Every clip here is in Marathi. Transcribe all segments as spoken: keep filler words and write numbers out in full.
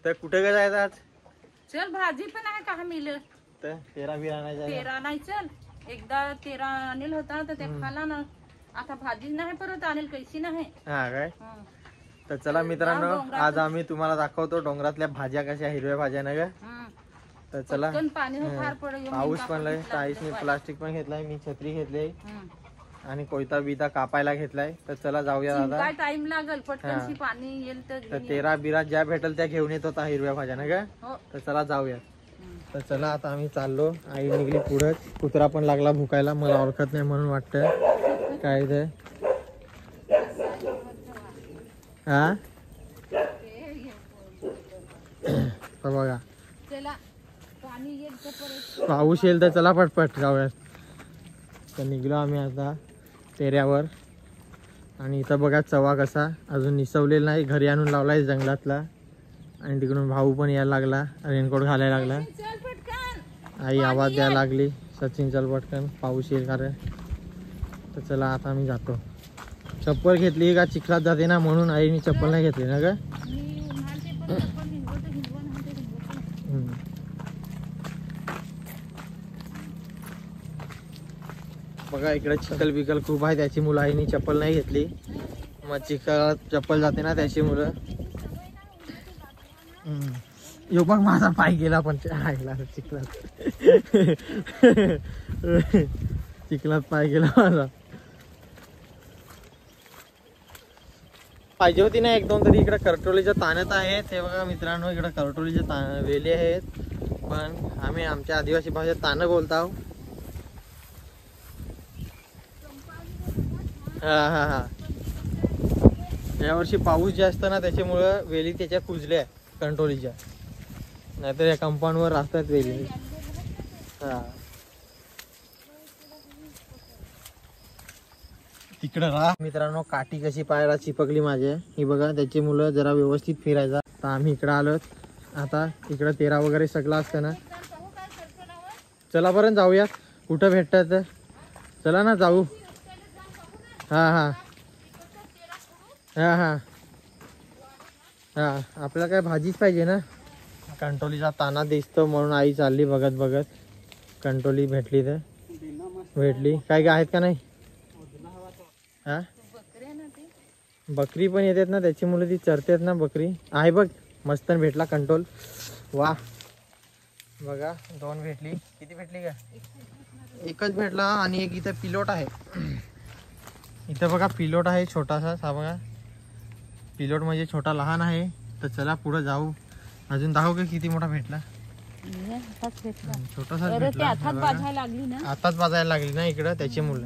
तर कुठे काय जायचं आज? चल भाजी पण आहे का मिल तर तेरा बी आणायचं. तेरा नाही चल एकदा तेरा आणेल होता तर ते खाला ना आता भाजी नाही परत आणेल कैसी नाही. हा काय तर चला मित्रांनो आज आम्ही तुम्हाला दाखवतो डोंगरातल्या भाज्या कशा हिरव्या भाज्या ना ग. तर चला पाऊस पण लय ताईसनी प्लास्टिक पण घेतलाय मी छत्री घेतली आणि कोयता बिता कापायला घेतलाय. तर चला जाऊया दादा काय टाइम लागल पटकन पाणी येईल तर तेरा बिरा ज्या भेटल त्या घेऊन येत होता हिरव्या भाज्या ना ग. तर चला जाऊया. तर चला आता आम्ही चाललो. आई निघली पुढे कुत्रा पण लागला भुकायला मला ओळखत नाही म्हणून वाटतं काय ते हा बघा पाऊस येईल तर चला पटपट जाऊयात. तर निघलो आम्ही आता तेऱ्यावर आणि इथं बघा चवा कसा अजून निसवलेला नाही घरी आणून लावलाय जंगलातला आणि तिकडून भाऊ पण यायला लागला रेनकोट घालायला लागला. आई आवाज द्यायला लागली सचिन चल पटकन पाऊस येईल कारण. तर चला आता आम्ही जातो. चप्पल घेतली का चिखलात जाते ना म्हणून आईने चप्पल नाही घेतली ना ग. बघा इकडे चिखल बिकल खूप आहे त्याची मुलं आईने चप्पल नाही घेतली मग चिखलात चप्पल जाते ना त्याची मुलं. यो बघ माझा पाय गेला पण आईला चिखलात चिखलात पाय गेला माझा. पाहिजे होती ना एक दोन तरी इकडे करटोलीच्या ताण्यात आहेत. हे बघा मित्रांनो इकडे करटोलीचे तान वेली आहेत पण आम्ही आमच्या आदिवासी भाषेत तानं बोलतो. हा हा हा यावर्षी पाऊस जास्त ना त्याच्यामुळं वेली त्याच्या कुजल्या कंट्रोलीच्या नाहीतर या कंपाऊंडवर राहतात वेली. हा तिकडे राहा मित्रांनो. काठी कशी पायाला चिपकली माझ्या ही बघा त्याची मुलं जरा व्यवस्थित फिरायचा. तर आम्ही इकडे आलो आता इकडे तेरा वगैरे सगळं असतं ना. चला पर्यंत जाऊया कुठं भेटतात चला ना जाऊ. हा हा हा हा हा आपल्याला काय भाजीच पाहिजे ना. कंटोलीचा ताना दिसतो म्हणून आई चालली बघत बघत. कंटोली भेटली तर भेटली काय काय आहेत का नाही. हा बकरी पण येतात ना त्याची मुलं ती चरतात ना बकरी आहे बघ मस्त भेटला कंट्रोल. वा बघा दोन भेटली. किती भेटली का एकच भेटला आणि एक इथं पिलोट आहे. इथं बघा पिलोट आहे छोटासा हा बघा पिलोट म्हणजे छोटा लहान आहे. तर चला पुढे जाऊ अजून दाखव का किती मोठा भेटला. छोटासा आताच बाजायला लागली ना इकडं त्याची मुलं.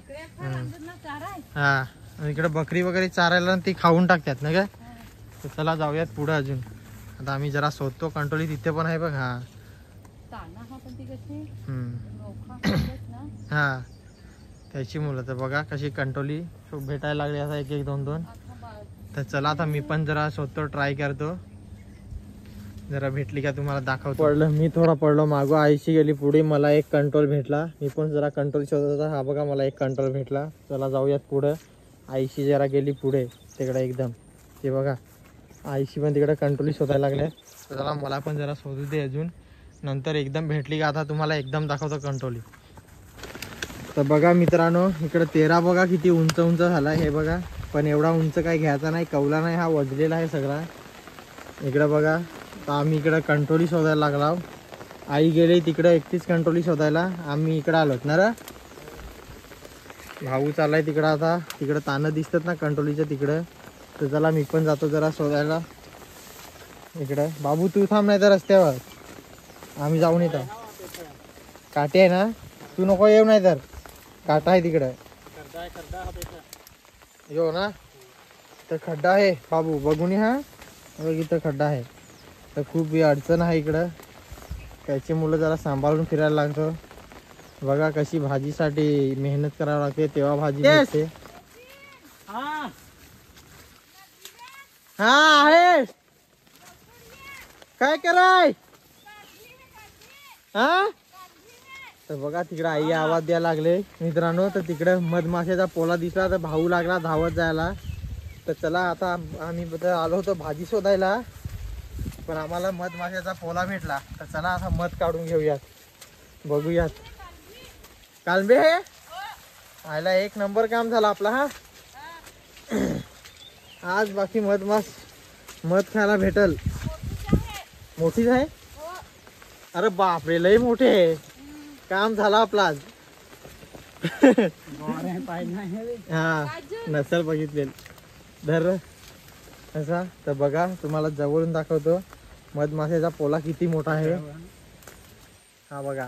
हा इकडे बकरी वगैरे चारायला ती खाऊन टाकतात ना का. तर चला जाऊयात पुढे अजून. आता आम्ही जरा शोधतो कंट्रोली तिथे पण आहे बघ. हा हा त्याची मुलं तर बघा कशी कंट्रोली भेटायला लागली आता एक एक दोन दोन. तर चला आता मी पण जरा शोधतो ट्राय करतो जरा भेटली का तुम्हाला दाखवतो. पडलं मी थोडा पडलो मागो आईशी गेली पुढे मला एक कंट्रोल भेटला. मी पण जरा कंट्रोल शोधत होता. हा बघा मला एक कंट्रोल भेटला. चला जाऊयात पुढं. आईशी जरा गेली पुढे तिकडे एकदम ते बघा आईशी पण तिकडे कंट्रोली शोधायला लागल्या. तर चला मला पण जरा शोधू दे अजून नंतर एकदम भेटली का आता तुम्हाला एकदम दाखवतो कंट्रोली. तर बघा मित्रांनो इकडे तेरा बघा किती उंच उंच झाला हे बघा पण एवढा उंच काही घ्यायचा नाही कवला नाही हा वजलेला आहे सगळा. इकडे बघा तर आम्ही इकडे कंट्रोली शोधायला लागला. आई गेली तिकडे एकटीच कंट्रोली शोधायला आम्ही इकडे आलोत ना रे. भाऊ चाललाय तिकडं आता तिकडं तानं दिसतात ना कंट्रोलीच्या तिकडं. तर चला मी पण जातो जरा शोधायला इकडं. बाबू तू थांब नाही तर रस्त्यावर आम्ही जाऊन येतो. काटे आहे ना तू नको येऊ नाही तर काटा आहे तिकडं यो ना. तर खड्डा आहे बाबू बघून हा इथं खड्डा आहे. तर खूप अडचण आहे इकडं त्याची मुलं जरा सांभाळून फिरायला लागतं. बघा कशी भाजीसाठी मेहनत करावी लागते तेव्हा भाजी भेटते. हा आहे काय कराय हा. तर बघा तिकडे आई आवाज द्यायला लागले मित्रांनो. तर तिकडे मधमाशाचा पोला दिसला तर भाऊ लागला धावत जायला. तर चला आता आम्ही बद्दल आलो होतो भाजी शोधायला पण आम्हाला मधमाशाचा पोला भेटला. तर चला आता मध काढून घेऊयात, बघूयात. कालबे आयला एक नंबर काम झाला आपला हा. आज बाकी मधमास मध खायला भेटल. मोठीच आहे. अरे बापरे लय मोठे आहे. काम झाला आपला आज. हा नसल बघितले धर असा. तर बघा तुम्हाला जवळून दाखवतो मधमाशाचा पोला किती मोठा आहे. हा बघा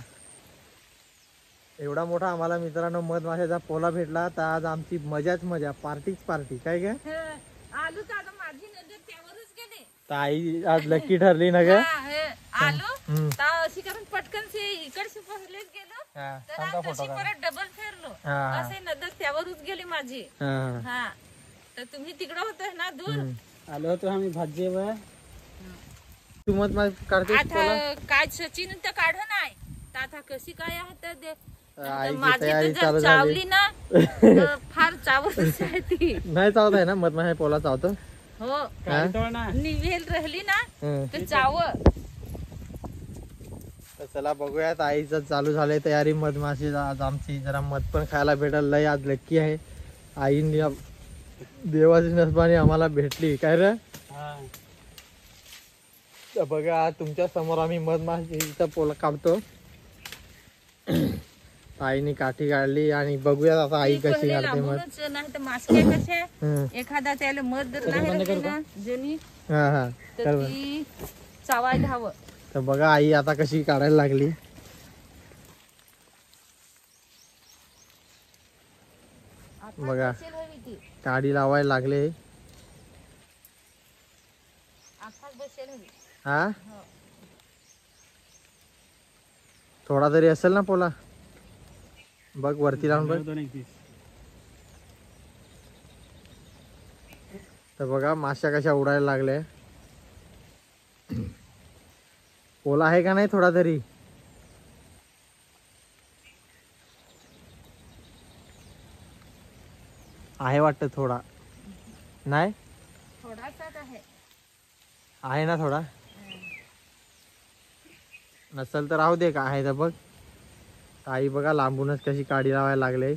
एवढा मोठा आम्हाला मित्रांनो मधमाशाचा पोला भेटला. तर आज आमची मजाच मजा, पार्टीच पार्टी. काय काय आलू तर आता माझी नजर त्यावरच गेली. तर आई आज लकी ठरली ना ग. आलू तर अशी करून पटकन से इकडचे पहलेच गेलो. तर आता अशी परत डबल फेरलो. असे नजर त्यावरच गेली माझी. हा तर तुम्ही तिकडे होते ना दूर. आलो होतो आम्ही भाजीवर. तू मधमाश काढते आता काय सचिन तर काढ नाही. तर आता कशी काय आहे तर दे. आईची माझी तयारी तर चालू जर झाली. चावली ना तर फार चावतच आहे ती. नाही चावत आहे ना मधमाशा पोला चावतो. हो काढतो ना. निवेल राहिली ना हम्म. तर चाव. तर चला बघूयात आईचं चालू झालंय तयारी मधमाशी. आज आमची जरा मध पण खायला भेटल. लय आज लक्की आहे. आईने देवाची नसबानी आम्हाला भेटली काय रे. तर बघा तुमच्या समोर आम्ही मधमाशीचा पोला काढतो. आईने काठी काढली आणि बघूयात आता आई कशी काढते मध. नाही तर मास्के कसे हम्म. एखादा त्याला मध जर नाही राहिली ना जणी हा हा तर ती चावायला हवं. तर बघा आई आता कशी काढायला लागली. बघा बसेल हवी ती. काडी लावायला लागले. आखात बसेल हवी. हा थोडा तरी असेल ना पोला. बघ वरती लावून बघ. तर बघा माश्या कशा उडायला लागल्या. पोला आहे का नाही थोडा तरी. आहे वाटतं थोडा. नाही थोडासाच आहे. आहे ना थोडा. नसल तर राहू दे. का आहे तर बघ. आई बघा लांबूनच कशी काडी लावायला लागले.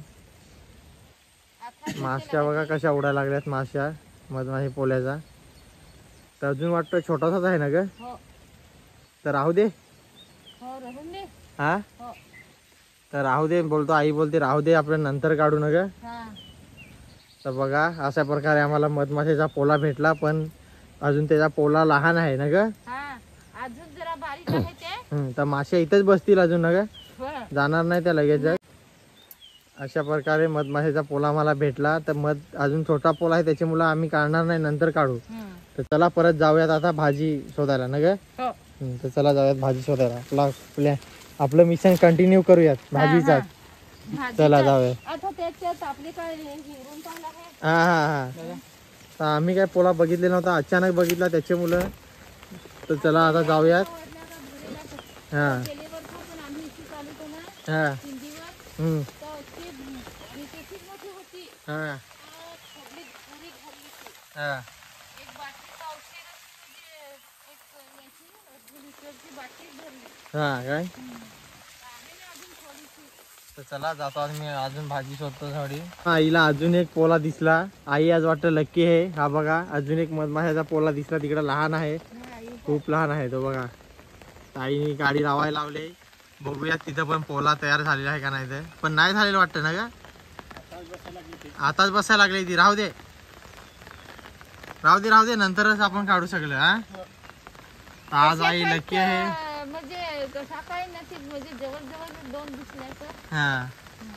माश्या बघा कशा उडायला लागल्यात माश्या मधमाशी पोल्याचा. तर अजून वाटतं छोटासाच आहे ना ग. हो तर राहू दे. हो राहून दे. हा हो तर राहू दे बोलतो. आई बोलते राहू दे आपण नंतर काढू ना ग. हा तर बघा अशा प्रकारे आम्हाला मधमाशीचा पोला भेटला. पण अजून त्याचा पोला लहान आहे ना ग. हा अजून जरा बारीक आहे ते. हम्म, तर माश्या इथेच बसतील अजून ना ग. हो. जाणार नाही त्या लगेच. अशा प्रकारे मधमाशीचा पोला आम्हाला भेटला. तर मध अजून छोटा पोला आहे त्याच्यामुळे आम्ही काढणार नाही नंतर काढू. हम्म. तर चला परत जाऊयात आता भाजी शोधायला ना ग. हो. हम्म, तर चला जाऊयात भाजी शोधायला. आपला आपल्या आपलं मिशन कंटिन्यू करूयात भाजीचा. भाजी चला काय? जाऊया. आता त्याच्यात आपली काय हिरून पण आहे. हा हा हा तर आम्ही काय पोला बघितलेला नव्हता. अचानक बघितला त्याच्यामुळं. तर चला आता जाऊयात. हा गेलीवर पण आम्ही इथे चालू होतो ना हा हिंदीवर हम्म तर अशी विकेटची मोठी होती. हा तर सगळी पुरी भरली होती. हा एक बाटली पावशेर म्हणजे एक याची अर्धी लिटरची बाटली भरली. हा काय. आहे ना अजून थोडीशी. तर चला जातो आज मी अजून भाजी शोधतो थोडी. आईला अजून एक पोला दिसला. आई आज वाटतं लक्की आहे. हा बघा अजून एक मधमाशाचा पोला दिसला तिकडे. लहान आहे खूप लहान आहे तो बघा. आईने गाडी लावायला लावले. बघूया तिथं पण पोला तयार झालेला आहे का नाही ते. पण नाही झालेलं वाटतं ना का. आताच बसायला लागली ती. राहू दे राहू दे राहू दे नंतरच आपण काढू शकलो. हा आज आई लक्की आहे. म्हणजे सकाळी नक्की म्हणजे जवळ जवळ दोन दिसल्या तर. हा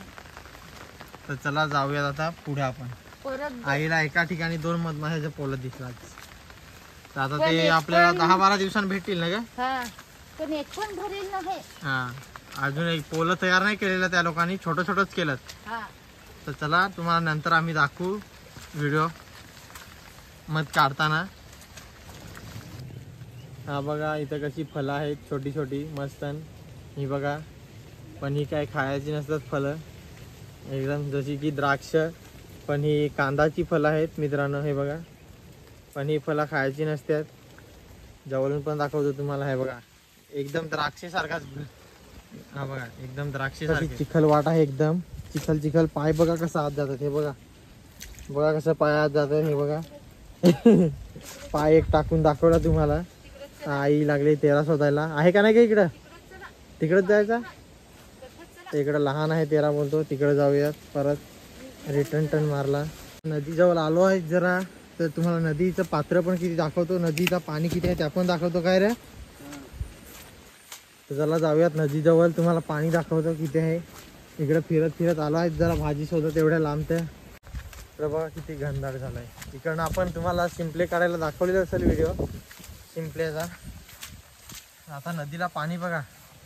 तर चला जाऊयात आता पुढे आपण. परत आईला एका ठिकाणी दोन मधमाशाचा पोला दिसला. तर आता पण ते एक आपल्याला पण- दहा बारा दिवसांनी भेटतील ना का. हा पण एक पण भरेल नाही. हा अजून एक पोलं तयार नाही केलेलं त्या लोकांनी. छोटं छोटंच केलं. हा तर चला तुम्हाला नंतर आम्ही दाखवू व्हिडिओ मध काढताना. हा बघा इथं कशी फळं आहेत छोटी छोटी मस्त. ही बघा पण ही काय खायची नसतात फळं एकदम जशी की द्राक्ष. पण ही कांदाची फळं आहेत मित्रांनो. हे बघा पण ही फळं खायची नसतात. जवळून पण दाखवतो तुम्हाला. हे बघा एकदम द्राक्षे सारखाच. हा बघा एकदम द्राक्षे सारखी चिखल वाट आहे. एकदम चिखल चिखल. पाय बघा कसं आत जातात. हे बघा बघा कसं पाय आत जातात. हे बघा पाय एक टाकून दाखवला तुम्हाला. आई लागली तेरा शोधायला. आहे का नाही का इकडं? तिकडच जायचा. इकडं लहान आहे तेरा बोलतो. तिकडे जाऊयात. परत रिटर्न टर्न मारला. नदी जवळ आलो आहे जरा, तर तुम्हाला नदीचं पात्र पण किती दाखवतो. नदीचा पाणी किती आहे त्या पण दाखवतो. काय रे? तर चला जाऊयात नदी जवळ. तुम्हाला पाणी दाखवतो किती आहे. इकडे फिरत फिरत आलो आहे जरा भाजी शोधत. एवढ्या लांब त्या. तर बघा किती घनदाट झालाय. इकडनं आपण तुम्हाला शिंपले काढायला दाखवलेलं असेल व्हिडिओ शिंपल्याचा. आता नदीला पाणी बघा.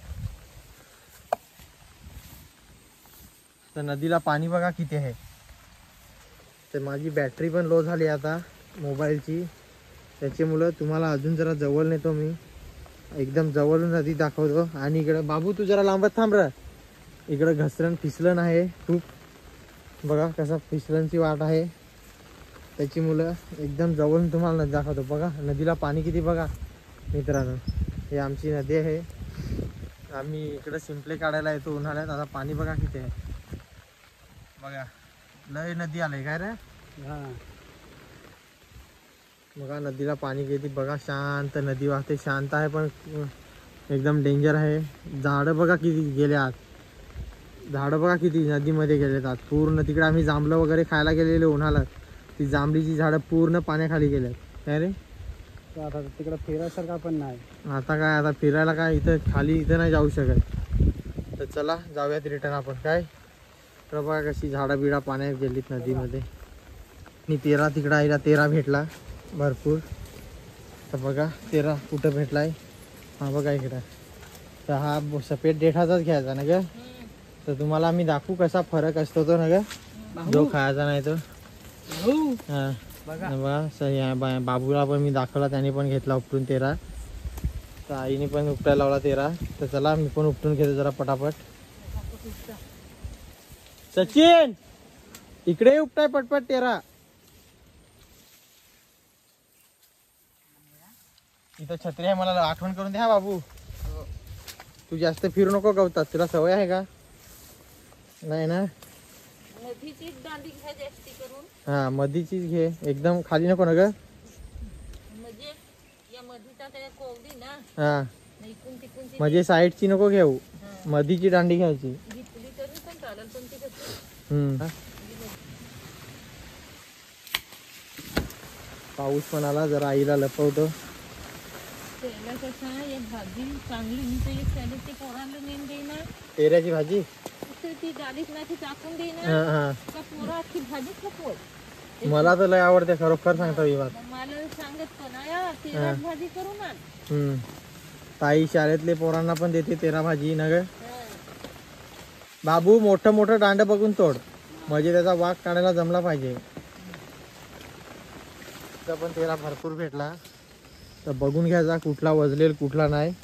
तर नदीला पाणी बघा किती आहे. तर माझी बॅटरी पण लो झाली आता मोबाईलची. त्याच्यामुळं तुम्हाला अजून जरा जवळ नेतो मी. एकदम जवळून नदी दाखवतो. आणि इकडं बाबू तू जरा लांबत थांब र. इकडं घसरण फिसलन आहे खूप. बघा कसं फिसलनची वाट आहे. त्याची मुलं एकदम जवळून तुम्हाला नदी दाखवतो. बघा नदीला पाणी किती बघा मित्रांनो. हे आमची नदी आहे. आम्ही इकडं शिंपले काढायला येतो उन्हाळ्यात. आता पाणी बघा किती आहे. बघा लय नदी आलंय काय रे. हा बघा नदीला पाणी किती बघा. शांत नदी वाहते. शांत आहे पण एकदम डेंजर आहे. झाडं बघा किती गेले आत. झाडं बघा किती नदीमध्ये गेलेत आत पूर्ण. तिकडे आम्ही जांभळं वगैरे खायला गेलेलो उन्हाळ्यात. ती जांभळीची झाडं पूर्ण पाण्याखाली गेल्यात. काय रे? आता तिकडे फिरायसारखा पण नाही. आता काय आता फिरायला काय इथं खाली इथं नाही जाऊ शकत. तर चला जाऊयात रिटर्न आपण. काय तर बघा कशी झाडं बिडा पाण्यात गेलीत नदीमध्ये. मी तेरा तिकडं आईला तेरा भेटला भरपूर. तर बघा तेरा कुठं भेटलाय. हा बघा इकडं. तर हा सफेद देठाचाच घ्यायचा ना ग. तर तुम्हाला आम्ही दाखवू कसा फरक असतो तो ना ग. जो खायचा नाही तो. हा बघा सही आहे. बाबूला पण मी दाखवला. त्याने पण घेतला उपटून तेरा. तर आईने पण उपटायला लावला तेरा. तर चला मी पण उपटून घेतो जरा पटापट. सचिन इकडे उपटाय पटपट तेरा. इथं छत्री आहे. मला आठवण करून द्या बाबू. तू जास्त फिरू नको गवतात. तुला सवय आहे का? नाही ना. नदीची दांडी घ्या जास्ती करून. हा मधीचीच घे. एकदम खाली नको ना ग. म्हणजे या मधीचा त्या कोवडी ना. हा इकून तिकून ती म्हणजे साईडची नको घेऊ. मधीची दांडी घ्यायची. घेतली तरी पण चालेल. पण ती कसं हम्म पाऊस पण आला. जरा आईला लपवतो. त्याला कसं एक भाजी चांगली मी तर एक त्याला ते पोरांना नेऊन देईना. तेऱ्याची भाजी ती गाडीत ना ती टाकून देईना. हा हा का पोरा अख्खी भाजीच नको. मला तर लय आवडते खरोखर सांगतो ही बात. मला सांगत पण या तेरा भाजी करू ना. हम्म ताई शाळेतले पोरांना पण देते तेरा भाजी ना ग. बाबू मोठं मोठं दांड बघून तोड. म्हणजे त्याचा वाघ काढायला जमला पाहिजे. तर पण तेरा भरपूर भेटला. तर बघून घ्यायचा कुठला वजलेल कुठला नाही.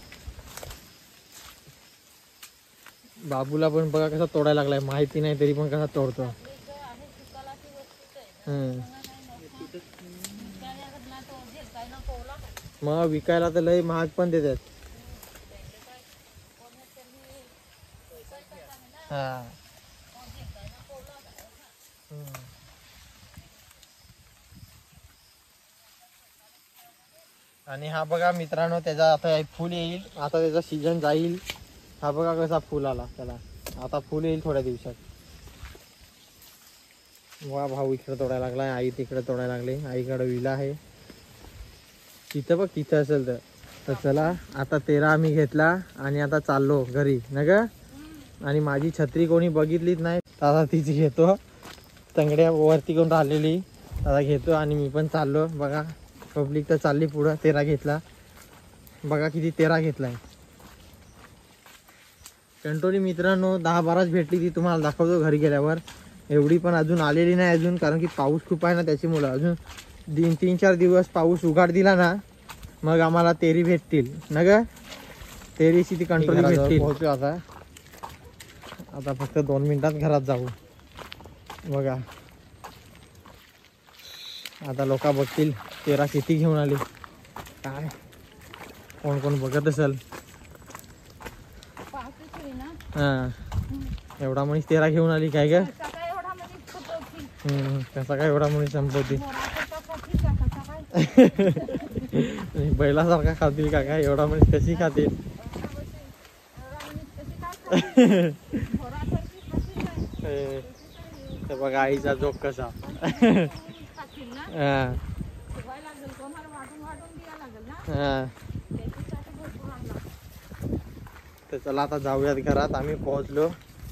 बाबूला पण बघा कसा तोडायला लागलाय. माहिती नाही तरी पण कसा तोडतो. हम्म मग विकायला तर लय महाग पण देतात. हा आणि हा बघा मित्रांनो त्याचा आता फुल येईल. आता त्याचा सीझन जाईल. हा बघा कसा फुल आला त्याला. आता फुल येईल थोड्या दिवसात. वा भाऊ इकडे तोडायला लागलाय. आई तिकडे तोडायला लागली. आईकडे विला आहे तिथं बघ. तिथं असेल तर. तर चला आता तेरा आम्ही घेतला आणि आता चाललो घरी ना ग. आणि माझी छत्री कोणी बघितलीच नाही. आता तीच घेतो. तंगड्या वरती करून राहिलेली आता घेतो. आणि मी पण चाललो. बघा पब्लिक तर चालली पुढं. तेरा घेतला. बघा किती तेरा घेतलाय. कंटोली मित्रांनो दहा बाराच भेटली. ती तुम्हाला दाखवतो घरी गेल्यावर. एवढी पण अजून आलेली नाही अजून. कारण की पाऊस खूप आहे ना त्याच्यामुळं. अजून तीन तीन चार दिवस पाऊस उघाड दिला ना मग आम्हाला तेरी भेटतील ना ग. तेरीची ती कंटोली भेटतील. पोहोचू आता. आता फक्त दोन मिनिटात घरात जाऊ. बघा आता लोक बघतील तेरा किती घेऊन आली. काय कोण कोण बघत असेल. हा एवढा मनीस तेरा घेऊन आली काय ग. हम्म कसा काय एवढा मनीस संपवती. बैलासारखा खातील का काय एवढा मनीस कशी खातील. तर बघा आईचा जोक कसा. हा हा तर चला आता जाऊयात घरात. आम्ही पोहोचलो.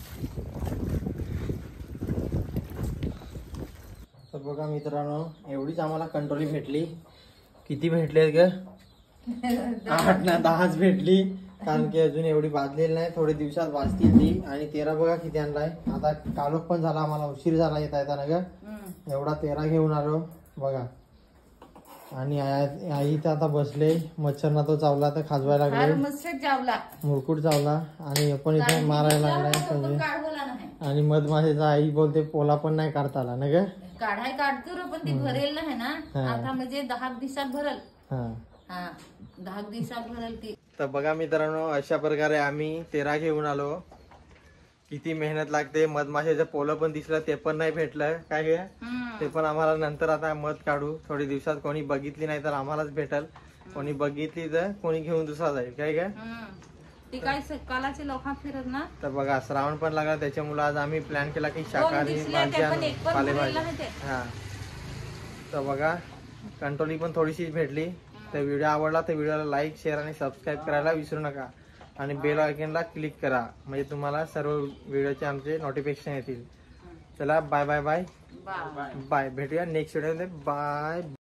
तर बघा मित्रांनो एवढीच आम्हाला कंट्रोली भेटली. किती भेटले ग. आठ ना दहाच भेटली कारण की अजून एवढी भाजलेली नाही. थोडे दिवसात भाजतील ती. आणि तेरा बघा किती आणलाय. आता कालोख पण झाला आम्हाला उशीर झाला येता येताना ग. एवढा तेरा घेऊन आलो बघा. आणि आई तर आता बसले. मच्छरना तो चावला तर खाजवायला लागले. मुरकुट चावला आणि आपण इथे मारायला लागलाय. आणि मधमाशाचा आई बोलते पोला पण नाही काढता आला ना ग. काढाय काढतो रे पण ती भरेल नाही ना. आता म्हणजे दहा दिवसात भरल. हा दहा दिवसात भरल ती. तर बघा मित्रांनो अशा प्रकारे आम्ही तेरा घेऊन आलो. किती मेहनत लागते. मधमाशाचं पोलं पण दिसलं ते पण नाही भेटलं काय गे. ते पण आम्हाला नंतर आता मध काढू. थोडी दिवसात कोणी बघितली नाही तर आम्हालाच भेटल. कोणी बघितली तर कोणी घेऊन दुसरा जाईल काय काय. ती काय कालाचे लोक फिरत ना. तर बघा श्रावण पण लागला त्याच्यामुळे आज आम्ही प्लॅन केला की शाकाहारी भाजी पालेभाजी. हा तर बघा कंट्रोली पण थोडीशी भेटली. तर व्हिडिओ आवडला तर व्हिडिओला लाईक शेअर आणि सबस्क्राईब करायला विसरू नका. आणि बेल आयकॉनला क्लिक करा म्हणजे तुम्हाला सर्व व्हिडिओचे आमचे नोटिफिकेशन येतील. चला बाय बाय बाय बाय. भेटूया नेक्स्ट व्हिडिओ मध्ये. बाय.